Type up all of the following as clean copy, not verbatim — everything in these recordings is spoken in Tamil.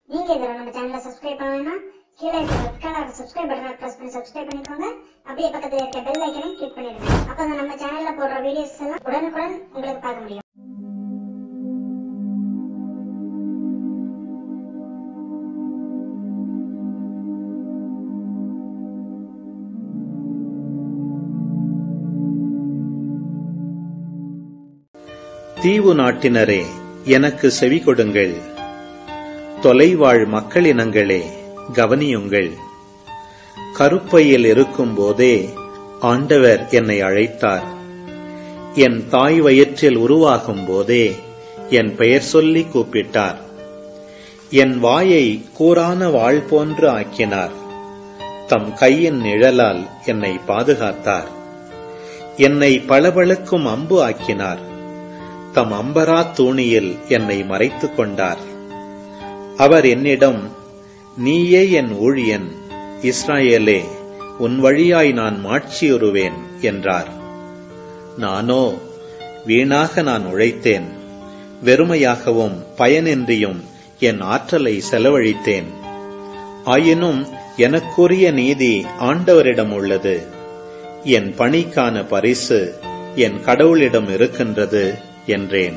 நீங்க இதெல்லாம் நம்ம சேனலை சப்ஸ்கிரைப் பண்ணணும்னா கீழே இருக்க ரெட் கலர் சப்ஸ்கிரைப் பட்டனை பிரஸ் பண்ணி சப்ஸ்கிரைப் பண்ணிக்கோங்க. அப்படியே பக்கத்துல இருக்க பெல் ஐக்கனை கிளிக் பண்ணிடுங்க. அப்பதான் நம்ம சேனல்ல போடுற வீடியோஸ் எல்லாம் உடனுக்குடன் உங்களுக்கு பார்க்க முடியும். தீவு நாட்டினரே, எனக்கு செவி கொடுங்கள். தொலைவாழ் மக்களினங்களே, கவனியுங்கள். கருப்பையில் இருக்கும் போதே ஆண்டவர் என்னை அழைத்தார். என் தாய் வயிற்றில் உருவாகும் போதே என் பெயர் சொல்லி கூப்பிட்டார். என் வாயை கூரான வாள் போன்று ஆக்கினார். தம் கையின் நிழலால் என்னை பாதுகாத்தார். என்னை பளபளக்கும் அம்பு ஆக்கினார். தம் அம்பரா தூணியில் என்னை மறைத்துக் கொண்டார். அவர் என்னிடம், நீயே என் ஊழியன், இஸ்ராயேலே, உன் வழியாய் நான் மாட்சியுறுவேன் என்றார். நானோ, வீணாக நான் உழைத்தேன், வெறுமையாகவும் பயனின்றியும் என் ஆற்றலை செலவழித்தேன். ஆயினும் எனக்குரிய நீதி ஆண்டவரிடம் உள்ளது. என் பணிக்கான பரிசு என் கடவுளிடம் இருக்கின்றது என்றேன்.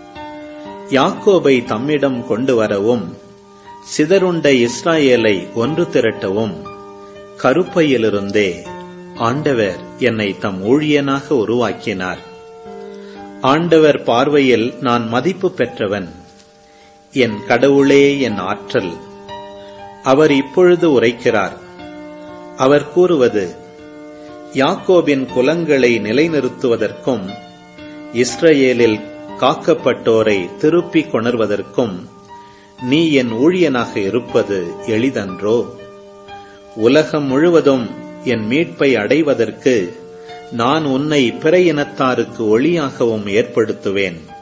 யாக்கோபை தம்மிடம் கொண்டு வரவும், சிதறுண்ட இஸ்ராயேலை ஒன்று திரட்டவும், கருப்பையிலிருந்தே ஆண்டவர் என்னை தம் ஊழியனாக உருவாக்கினார். ஆண்டவர் பார்வையில் நான் மதிப்பு பெற்றவன். என் கடவுளே என் ஆற்றல். அவர் இப்பொழுது உரைக்கிறார். அவர் கூறுவது, யாக்கோபின் குலங்களை நிலைநிறுத்துவதற்கும் இஸ்ரவேலில் காக்கப்பட்டோரை திருப்பிக் கொணர்வதற்கும் நீ என் ஊழியனாக இருப்பது எளிதன்றோ? உலகம் முழுவதும் என் மீட்பை அடைவதற்கு நான் உன்னை பிற இனத்தாருக்கு ஒளியாகவும் ஏற்படுத்துவேன்.